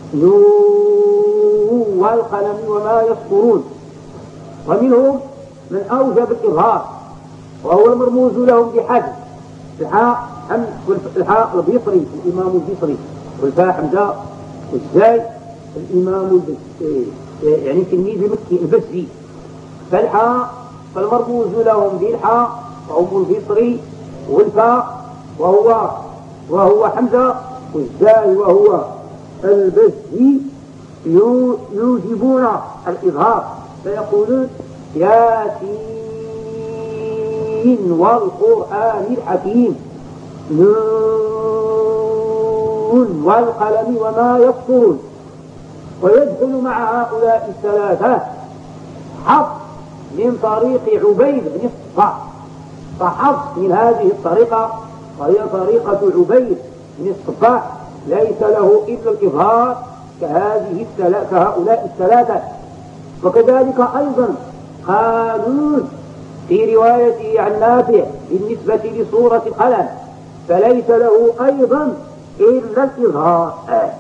نون والقلم وما يسطرون. ومنهم من أوجب الإظهار وهو المرموز لهم بحذف الحاء الحاء البصري الإمام البصري، والفاء حمزة، والزاي الإمام يعني تلميذ المكي البصري، فالحاء فالمرموز لهم بالحاء وهم البصري، والفاء وهو وهو حمزة، والزاي وهو البصري يوجبون الإظهار، فيقولون ياسين والقرآن الحكيم، نون والقلم وما يسطرون. ويدخل مع هؤلاء الثلاثة حفص من طريق عبيد بن الصباح، فحفص من هذه الطريقة وهي طريقة عبيد بن الصباح ليس له إلا الإظهار كهذه الثلاثة كهؤلاء الثلاثة. وكذلك أيضا قانون في روايته عن نافع بالنسبة لسورة القلم فليس له أيضا إلا الإظهار.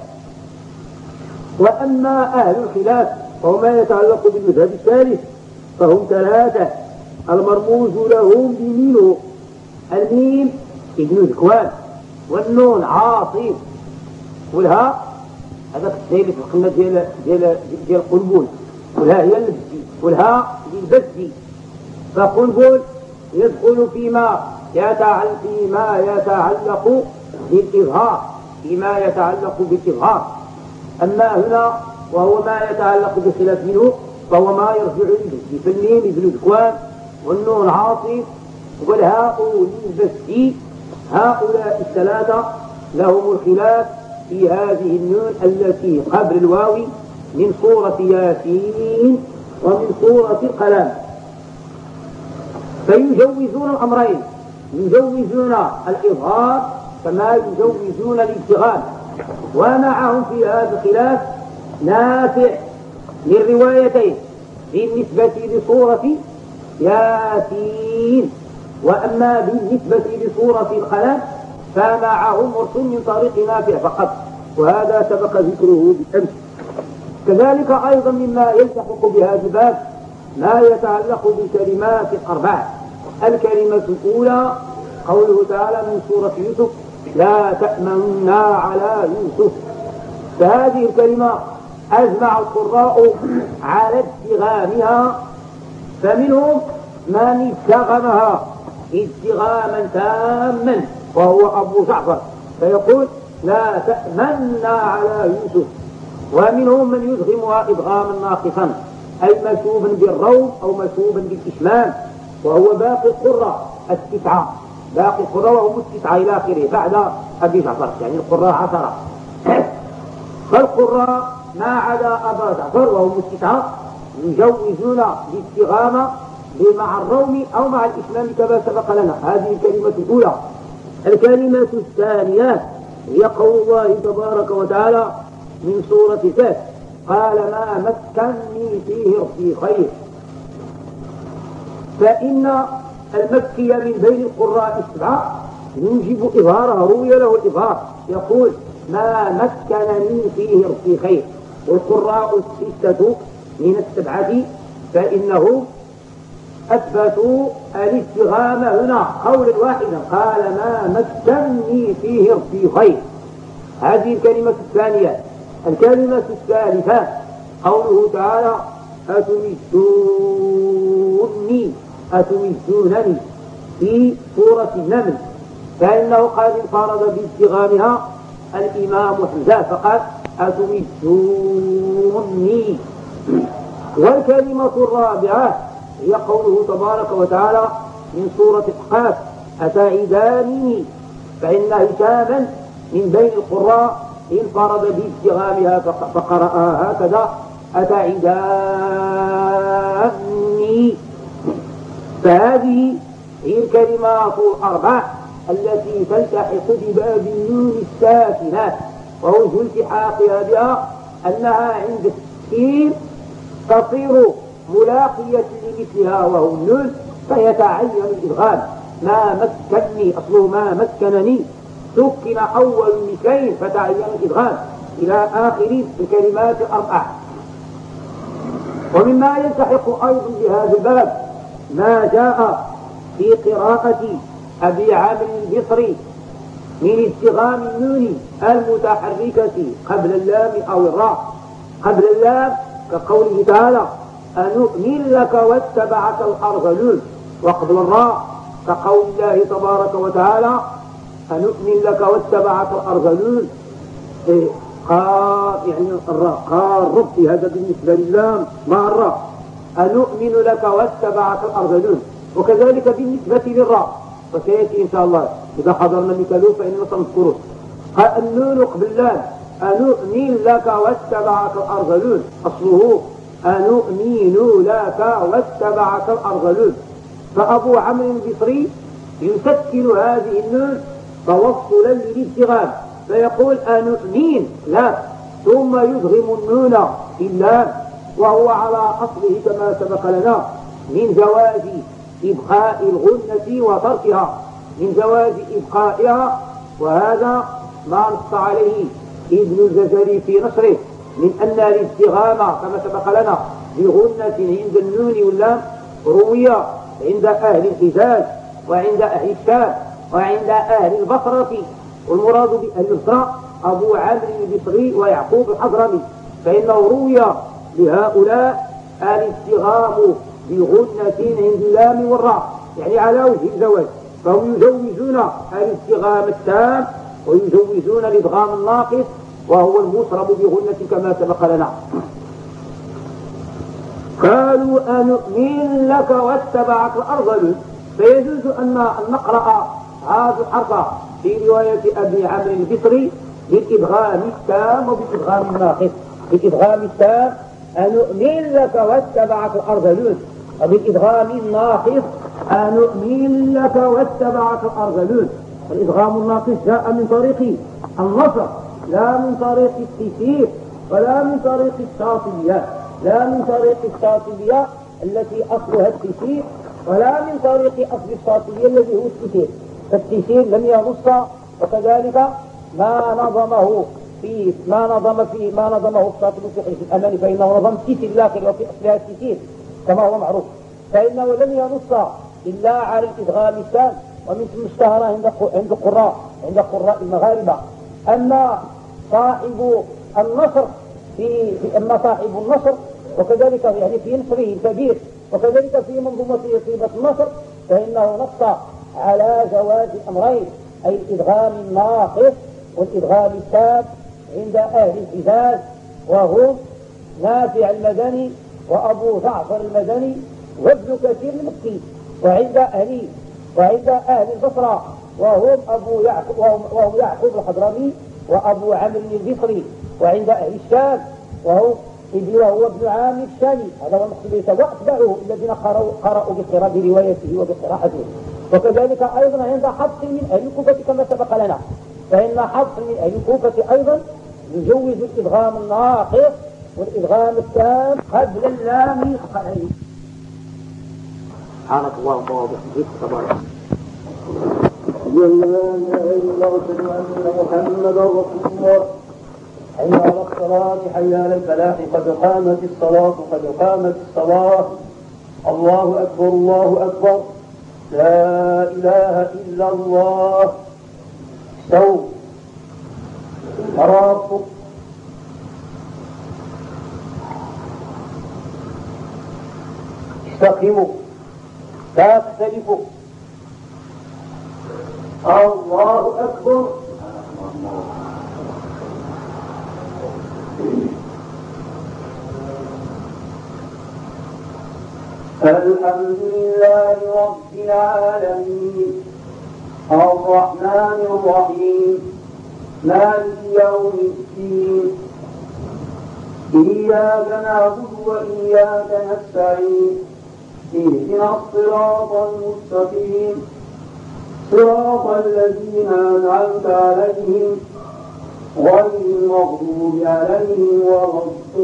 وأما أهل الخلاف وهو ما يتعلق بالمذهب الثالث فهم ثلاثة، المرموز لهم بميم، الميم ابن ذكوان، والنون عاصم، والهاء هذاك السيل في القمة ديال ديال ديال قنبل، والهاء هي البزي، والهاء للبزي، فقنبل يدخل فيما يتعلق فيما يتعلق بالإظهار فيما يتعلق بالإظهار. أما هنا وهو ما يتعلق بخلاف منه فهو ما يرجع للبزي، فالميم ابن ذكوان والنون عاصم والهاء للبزي، هؤلاء الثلاثة لهم الخلاف في هذه النون التي قبل الواو من سورة ياسين ومن سورة القلم، فيجوزون الأمرين، يجوزون الإظهار كما يجوزون الادغام. ومعهم في هذا الخلاف نافع من روايتين بالنسبة لسورة ياسين، وأما بالنسبة لسورة القلم فمعهم مرسل من طريق نافع فقط، وهذا سبق ذكره بالأمس. كذلك أيضا مما يلتحق بهذا الباب ما يتعلق بالكلمات الأربعة. الكلمة الأولى قوله تعالى من سورة يوسف لا تأمنا على يوسف، فهذه الكلمة أجمع القراء على ادغامها، فمنهم من ادغمها ادغاما تاما وهو أبو جعفر فيقول لا تأمنا على يوسف، ومنهم من يدغمها إدغاما ناقصا أي مشوبا بالروم أو مشوبا بالإشمام، وهو باقي القراء التسعة، باقي القراء وهم التسعة إلى آخره بعد أبي جعفر، يعني القراء عشرة. فالقراء ما عدا أبا جعفر وهم التسعة يجوزون الادغام مع الروم أو مع الإشمام كما سبق لنا. هذه الكلمة الأولى. الكلمة الثانية هي قول الله تبارك وتعالى من سورة كهف قال ما مكنني فيه ربي خير، فإن المكي من بين القراء السبعة يوجب إظهارها، روي له الإظهار، يقول ما مكنني فيه في خير. والقراء الستة من السبعة فإنهم أثبتوا الاستغامة هنا قولا واحدا، قال ما مكنني فيه في خير. هذه الكلمة الثانية. الكلمة الثالثة قوله تعالى أتمدوني أتمدونني في سورة النمل، فإنه قد انفرد باستغامها الإمام حمزة فقال أتمدوني. والكلمة الرابعة هي قوله تبارك وتعالى من سورة القاف أتعدانني، فإن هشاما من بين القراء انفرد باستغامها فقرأها هكذا أتعداني. فهذه هي الكلمات الأربع التي تلتحق بباب النون الساكنة، ووجه التحاقها بها أنها عند التسكين تصير ملاقية لمثلها وهو النون، فيتعين الإدغام. ما مكنني أصله ما مكنني، سكن أول مثلين فتعين الإدغام إلى آخر الكلمات الأربع. ومما يلتحق أيضا بهذا الباب ما جاء في قراءة أبي عامر البصري من استغام النون المتحركة قبل اللام أو الراء. قبل اللام كقوله تعالى أنؤمن لك واتبعك الأرذلون، وقبل الراء كقول الله تبارك وتعالى أنؤمن لك واتبعك الأرذلون. إيه قال يعني الراء قال ربي، هذا بالنسبة لله مع الراء أنؤمن لك واتبعك الأرذلون. وكذلك بالنسبة للراء فسيأتي إن شاء الله إذا حضرنا مثاله فإننا سنذكره. قال النون قبل اللام أنؤمن لك واتبعك الأرذلون، أصله أنؤمن لك واتبعك الأرذلون. فأبو عمرو البصري يسكن هذه النون توصلا للادغام فيقول أنؤمن لا، ثم يدغم النون في اللام، وهو على أصله كما سبق لنا من جواز إبقاء الغنة وتركها، من جواز إبقائها. وهذا ما نص عليه ابن الجزري في نشره من أن الاستغامة كما سبق لنا بغنة عند النون واللام روي عند أهل الحجاز وعند أهل الشام وعند أهل البصرة، والمراد بأهل البصرة أبو عامر البصري ويعقوب الحضرمي، فإنه روي لهؤلاء الاستغام بغنة عند اللام والراء يعني على وجه الزواج، فهم يجوزون الاستغام التام ويجوزون الادغام الناقص وهو المصرب بغنة كما سبق لنا. قالوا أنؤمن لك واتبعك الأرذلون، فيجوز أن نقرأ هذا الحرف في رواية أبي عمرو البصري بالإدغام التام وبالإدغام الناقص. بالإدغام التام أنؤمن لك واتبعك الأرذلون، وبالإدغام الناقص أنؤمن لك واتبعك الأرذلون. الإدغام الناقص جاء من طريق النصر لا من طريق التيسير ولا من طريق الشاطبية، لا من طريق الشاطبية التي أصلها التيسير ولا من طريق أصل الشاطبية الذي هو التيسير، فالتيسير لم ينص. وكذلك ما نظمه في ما نظم في ما نظمه الشاطبي في حزب الأمان فإنه نظم التيسير الآخر وفي أصلها التيسير كما هو معروف، فإنه لم ينص إلا على الإدغام التام، ومن ثم اشتهر عند عند قراء عند قراء المغاربة. أما صاحب النصر في أما صاحب النصر وكذلك يعني في نصره الكبير وكذلك في منظومته طيبة النصر فإنه نص على جواز الأمرين، أي الإدغام الناقص والإدغام التام عند أهل الحجاز وهم نافع المدني وأبو جعفر المدني وابن كثير المكي، وعند أهل وعند أهل البصرة وهم أبو يعقوب وهم يعقوب الحضرمي وأبو عمرو البصري، وعند أهل الشام وهو وهو ابن عامر الشامي، هذا هو المقصود به، وأتبعه الذين قرأوا قرأوا بقراءة بروايته وبقراءته. وكذلك أيضا عند حفص من أهل الكوفة كما سبق لنا، فإن حفص من أهل الكوفة أيضا يجوز الإدغام الناقص والإدغام التام قبل اللام القليل. سبحانك اللهم وبحمدك تبارك. أشهد أن لا إله إلا الله وأشهد أن محمدا رسول الله. حي على الصلاة حي على الفلاح قد قامت الصلاة قد قامت الصلاة. الله أكبر الله أكبر لا إله إلا الله. استووا تراصوا استقيموا لا تختلفوا. الله أكبر. الحمد لله رب العالمين الرحمن الرحيم مالك يوم الدين إياك نعبد وإياك نستعين اهدنا الصراط المستقيم صراط الذين أنعمت عليهم غير المغضوب عليهم ولا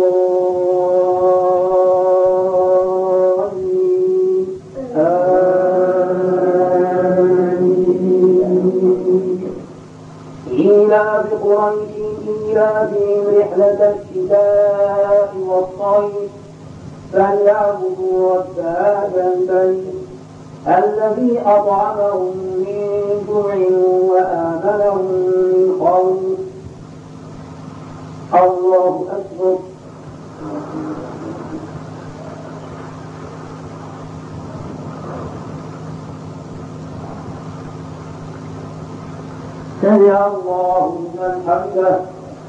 الضالين آمين. إيلاف قريش إيلافهم رحلة الشتاء والصيف فليعبدوا رب هذا البيت الذي أطعمهم من جوع وآمنهم من خوف. الله أكبر. سمع الله لمن حمده.